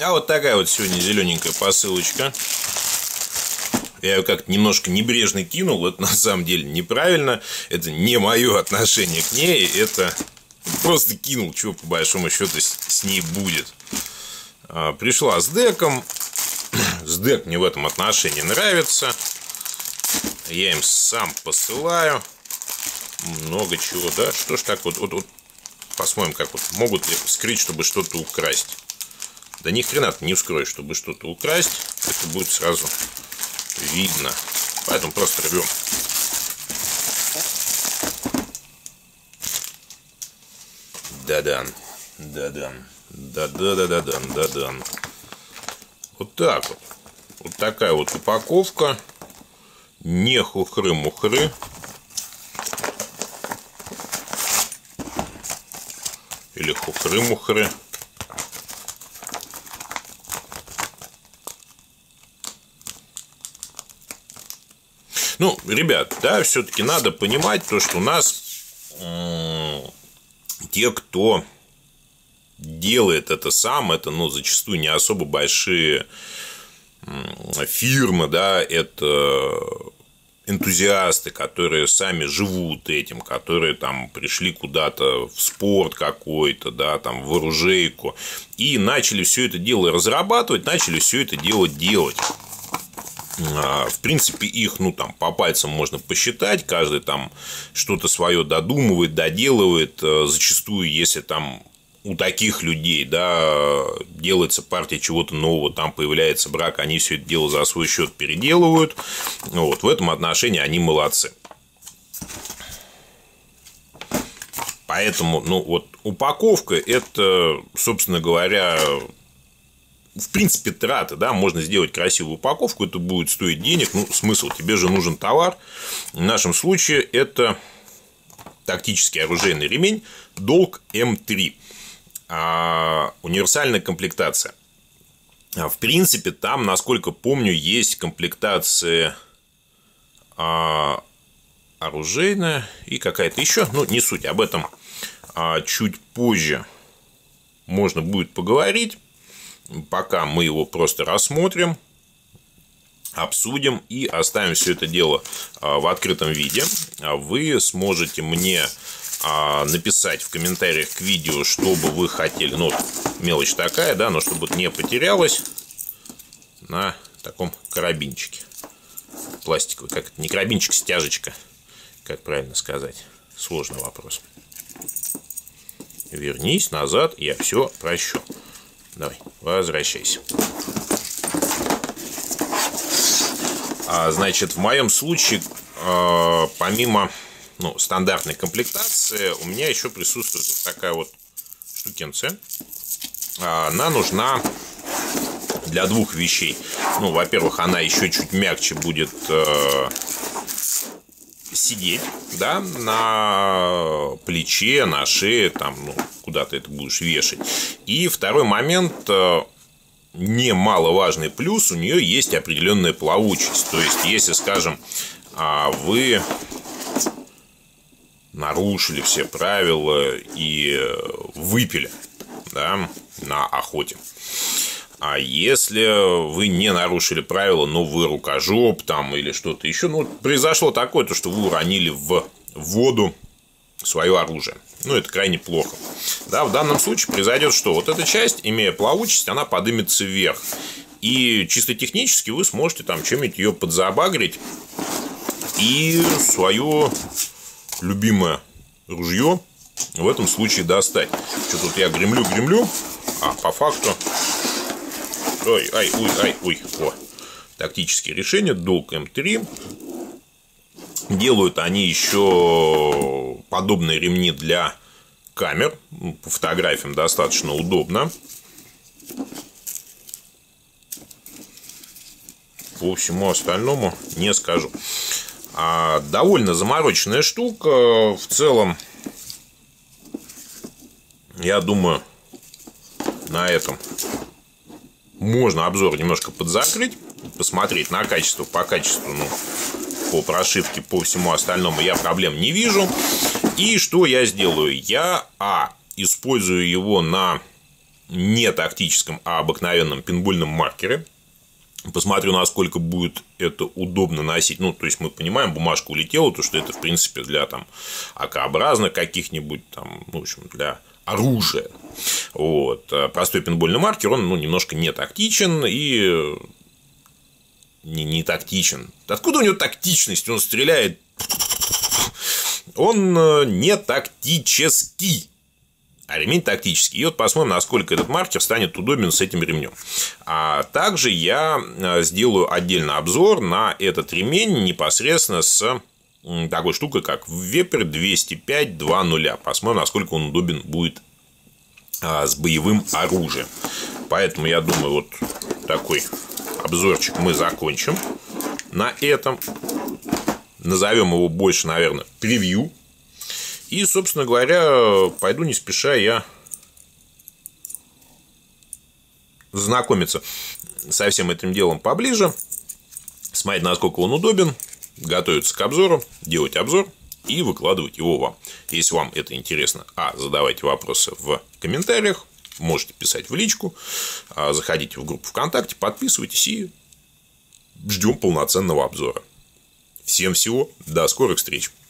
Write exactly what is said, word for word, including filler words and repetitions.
А вот такая вот сегодня зелененькая посылочка. Я ее как-то немножко небрежно кинул. Это на самом деле неправильно. Это не мое отношение к ней. Это просто кинул, чего по большому счету с ней будет. Пришла с деком. С дек мне в этом отношении нравится. Я им сам посылаю. Много чего, да? Что ж так вот, вот, вот посмотрим, как вот могут ли вскрыть, чтобы что-то украсть. Да ни хрена ты не вскроешь, чтобы что-то украсть. Это будет сразу видно. Поэтому просто рвем. Да-дан. Да-дан. Да-да-да-да-дан. Да-дан. Вот так вот. Вот такая вот упаковка. Не хухры-мухры. Или хухры-мухры. Ну, ребят, да, все-таки надо понимать то, что у нас э, те, кто делает это сам, это, ну, зачастую не особо большие э, фирмы, да, это энтузиасты, которые сами живут этим, которые там пришли куда-то в спорт какой-то, да, там в оружейку, и начали все это дело разрабатывать, начали все это дело делать. В принципе, их, ну, там, по пальцам можно посчитать, каждый там что-то свое додумывает, доделывает, зачастую, если там у таких людей, да, делается партия чего-то нового, там появляется брак, они все это дело за свой счет переделывают, вот, в этом отношении они молодцы. Поэтому, ну, вот, упаковка – это, собственно говоря, в принципе, траты, да, можно сделать красивую упаковку, это будет стоить денег, ну, смысл, тебе же нужен товар. В нашем случае это тактический оружейный ремень долг эм три, а, универсальная комплектация. А, в принципе, там, насколько помню, есть комплектация а, оружейная и какая-то еще, ну, не суть, об этом а, чуть позже можно будет поговорить. Пока мы его просто рассмотрим, обсудим и оставим все это дело в открытом виде. Вы сможете мне написать в комментариях к видео, что бы вы хотели. Ну, мелочь такая, да, но чтобы не потерялось на таком карабинчике. Пластиковый, как это, не карабинчик, стяжечка. Как правильно сказать? Сложный вопрос. Вернись назад, я все прощу. Давай, возвращайся. А, значит, в моем случае, э, помимо, ну, стандартной комплектации, у меня еще присутствует вот такая вот штукенция. Она нужна для двух вещей. Ну, во-первых, она еще чуть мягче будет э, сидеть, да, на плече, на шее, там, ну, куда ты это будешь вешать. И второй момент, немаловажный плюс, у нее есть определенная плавучесть. То есть, если, скажем, вы нарушили все правила и выпили, да, на охоте, а если вы не нарушили правила, но вы рукожоп там или что-то еще, ну, произошло такое, то, что вы уронили в воду свое оружие. Ну, это крайне плохо. Да, в данном случае произойдет что? Вот эта часть, имея плавучесть, она поднимется вверх. И чисто технически вы сможете там чем-нибудь ее подзабагрить и свое любимое ружье в этом случае достать. Что тут я гремлю-гремлю, а по факту... Ой, ай, ой, ай, ой. О. Тактические решения. долг эм три. Делают они еще подобные ремни для камер. По фотографиям достаточно удобно. По всему остальному не скажу. А, довольно замороченная штука. В целом, я думаю, на этом можно обзор немножко подзакрыть, посмотреть на качество, по качеству, ну, по прошивке, по всему остальному я проблем не вижу. И что я сделаю? Я, а, использую его на не тактическом, а обыкновенном пейнтбольном маркере. Посмотрю, насколько будет это удобно носить. Ну, то есть, мы понимаем, бумажка улетела, то, что это, в принципе, для там АК-образных каких-нибудь, там, ну, в общем, для оружия. Вот. Простой пейнтбольный маркер, он, ну, немножко не тактичен и не, не тактичен. Откуда у него тактичность? Он стреляет. Он не тактический. А ремень тактический. И вот посмотрим, насколько этот маркер станет удобен с этим ремнем. А также я сделаю отдельно обзор на этот ремень непосредственно с такой штукой, как Вепер двести пять два ноль. Посмотрим, насколько он удобен будет с боевым оружием. Поэтому я думаю, вот такой обзорчик мы закончим на этом. Назовем его больше, наверное, превью. И, собственно говоря, пойду не спеша я знакомиться со всем этим делом поближе, смотреть, насколько он удобен, готовиться к обзору, делать обзор и выкладывать его вам. Если вам это интересно, а, задавайте вопросы в комментариях, можете писать в личку, заходите в группу ВКонтакте, подписывайтесь и ждем полноценного обзора. Всем всего, до скорых встреч!